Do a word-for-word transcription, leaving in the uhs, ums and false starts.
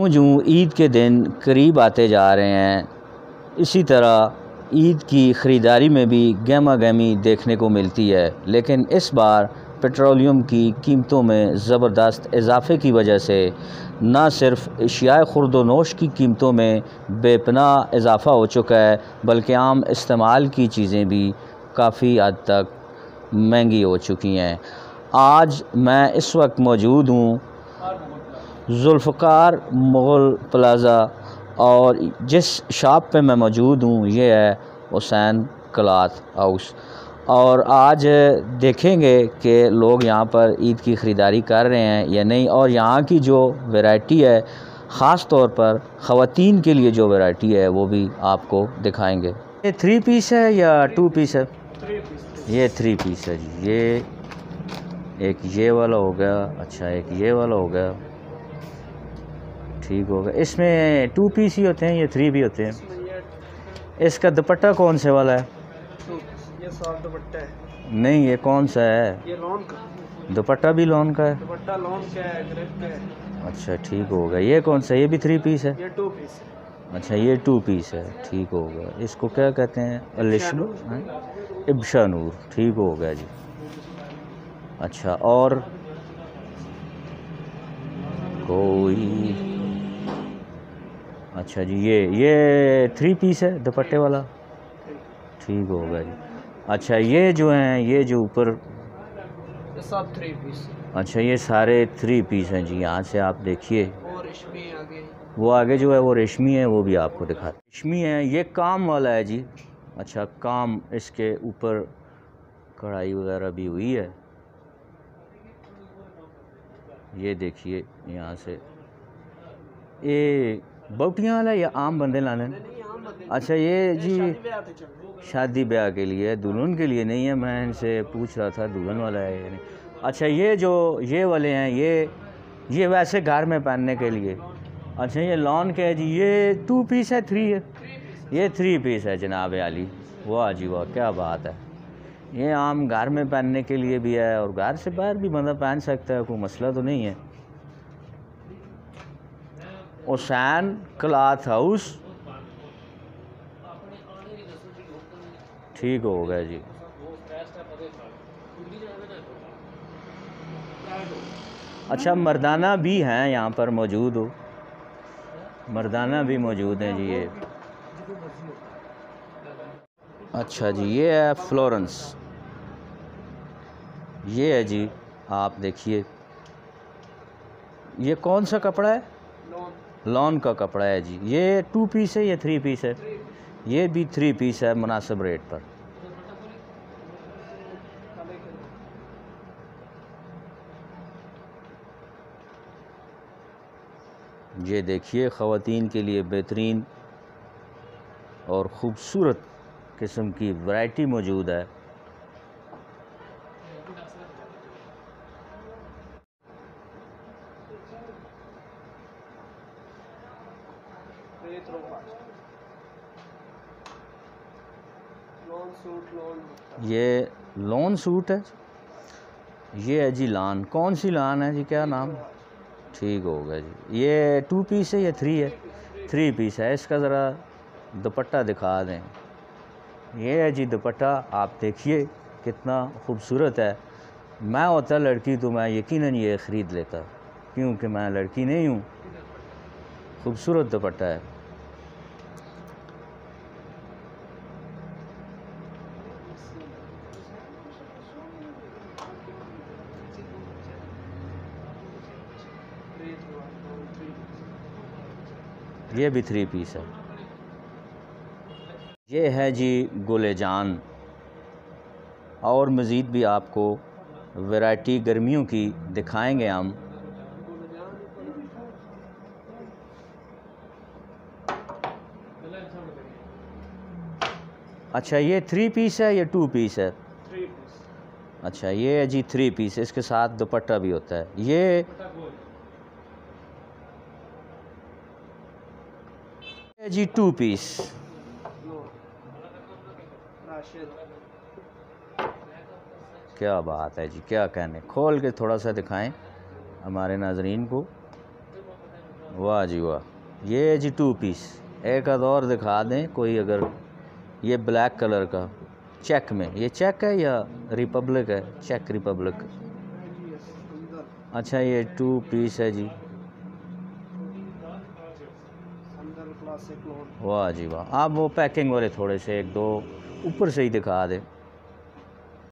जूँ जूँ ईद के दिन करीब आते जा रहे हैं, इसी तरह ईद की ख़रीदारी में भी गहमा गहमी देखने को मिलती है। लेकिन इस बार पेट्रोलियम की कीमतों में ज़बरदस्त इजाफ़े की वजह से न सिर्फ अशियाए खुर्द-व-नोश की कीमतों में बेपनाह इजाफ़ा हो चुका है, बल्कि आम इस्तेमाल की चीज़ें भी काफ़ी हद तक महंगी हो चुकी हैं। आज मैं इस वक्त मौजूद हूँ ज़ुल्फ़कार मुग़ल प्लाज़ा, और जिस शॉप पे मैं मौजूद हूँ ये है हुसैन क्लॉथ हाउस। और आज देखेंगे कि लोग यहाँ पर ईद की ख़रीदारी कर रहे हैं या नहीं, और यहाँ की जो वैरायटी है, ख़ास तौर पर ख़वातीन के लिए जो वैरायटी है वो भी आपको दिखाएंगे। ये थ्री पीस है या टू पीस है? Three piece. ये थ्री पीस है जी। ये एक ये वाला हो गया, अच्छा एक ये वाला हो गया, ठीक हो गया। इसमें टू पीस ही होते हैं या थ्री भी होते हैं? इसका दुपट्टा कौन से वाला है? ये सॉफ्ट दुपट्टा है। नहीं, ये कौन सा है? ये लॉन का दुपट्टा भी लॉन का है? दुपट्टा लॉन का है, ग्रेप का है। अच्छा ठीक हो गया। ये कौन सा, ये भी थ्री पीस है? ये टू पीस है। अच्छा ये टू पीस है, ठीक हो गया। इसको क्या कहते हैं? अलिशनू इब्शा नूर, ठीक हो गया जी। अच्छा, और कोई, अच्छा जी ये ये थ्री पीस है दुपट्टे वाला, ठीक हो गया जी। अच्छा ये जो हैं, ये जो ऊपर, ये सब थ्री पीस। अच्छा ये सारे थ्री पीस हैं जी। यहाँ से आप देखिए, और रेशमी आगे, वो आगे जो है वो रेशमी है, वो भी आपको दिखा। रेशमी है, ये काम वाला है जी। अच्छा, काम इसके ऊपर कढ़ाई वगैरह भी हुई है, ये देखिए यहाँ से। ये बोटियाँ वाला या आम बंदे लाने? अच्छा ये जी शादी ब्याह के लिए, दुल्हन के लिए नहीं है। मैं इनसे पूछ रहा था दुल्हन वाला है या नहीं। अच्छा ये जो ये वाले हैं, ये ये वैसे घर में पहनने के लिए। अच्छा ये लॉन के है जी। ये टू पीस है, थ्री है? ये थ्री पीस है जनाब आली। वाह जी वाह, क्या बात है। ये आम घर में पहनने के लिए भी है और घर से बाहर भी बंदा पहन सकता है, कोई मसला तो नहीं है। हुसैन क्लॉथ हाउस, ठीक हो गया जी। अच्छा मर्दाना भी हैं यहाँ पर मौजूद हो, मर्दाना भी मौजूद हैं जी। ये अच्छा जी, ये है फ्लोरेंस, ये है जी। आप देखिए ये कौन सा कपड़ा है? लॉन का कपड़ा है जी। ये टू पीस है या थ्री पीस है? ये भी थ्री पीस है, मुनासिब रेट पर। ये देखिए ख़वातीन के लिए बेहतरीन और ख़ूबसूरत किस्म की वैरायटी मौजूद है। ये लॉन सूट है, ये है जी लान। कौन सी लान है जी, क्या नाम? ठीक हो गया जी। ये टू पीस है या थ्री है? थ्री पीस है। इसका ज़रा दुपट्टा दिखा दें। ये है जी दुपट्टा, आप देखिए कितना खूबसूरत है। मैं होता लड़की तो मैं यकीनन ये ख़रीद लेता, क्योंकि मैं लड़की नहीं हूँ। खूबसूरत दुपट्टा है। ये भी थ्री पीस है। ये है जी गुलेजान, और मज़ीद भी आपको वैरायटी गर्मियों की दिखाएंगे हम। अच्छा ये थ्री पीस है या टू पीस है? Three piece. अच्छा ये है जी थ्री पीस, इसके साथ दुपट्टा भी होता है। ये है जी टू पीस। क्या बात है जी, क्या कहने। खोल के थोड़ा सा दिखाएं हमारे नाजरीन को। वाह जी वाह, ये है जी टू पीस। एक आध और दिखा दें कोई, अगर ये ब्लैक कलर का चेक में, ये चेक है या रिपब्लिक है? चेक रिपब्लिक। अच्छा ये टू पीस है जी। वाह जी वाह, आप वो पैकिंग वाले थोड़े से एक दो ऊपर से ही दिखा दें।